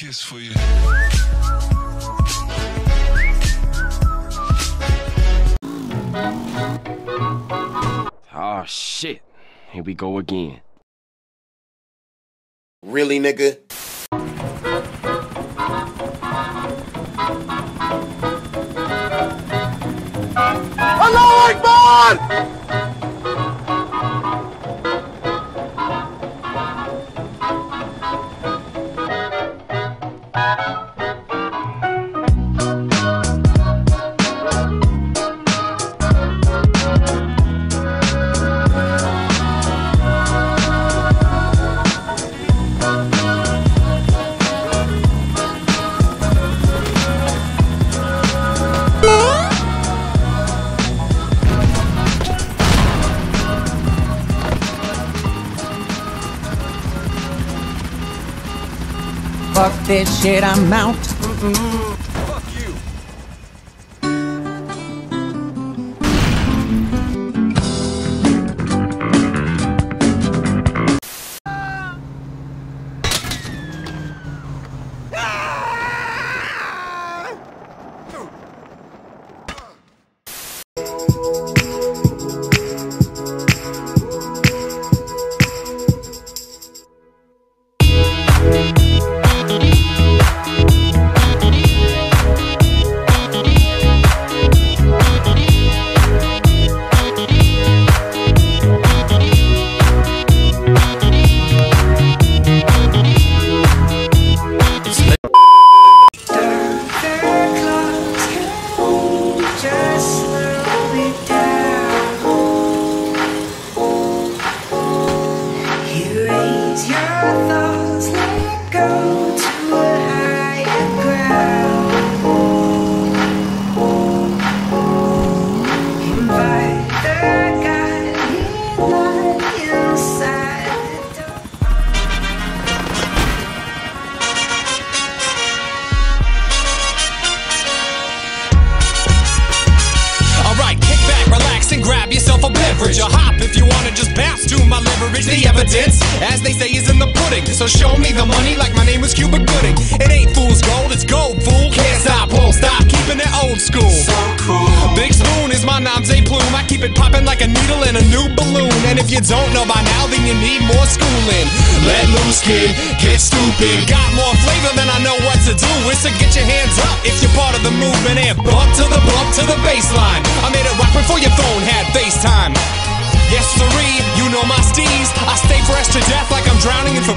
kiss for you. Oh shit, here we go again. Really, nigga? Allahu Akbar! Fuck this shit, I'm out. Fuck you. Grab yourself a beverage or hop if you wanna just bounce to my leverage. The evidence, as they say, is in the pudding. So show me the money like my name was Cuba Gooding. It ain't fool's gold, it's gold, fool. Can't stop, won't stop, keeping it old school. So cool. Big Spoon is my nom de plume. I keep it popping like a needle in a new balloon. And if you don't know by now, then you need more schooling. Let loose, kid, get stupid. Got more flavor than I know what to do. It's to get your hands up if you're part of the movement and bump to the baseline. I made it rock before your phone had FaceTime. Yes, sirree, you know my steez. I stay fresh to death like I'm drowning in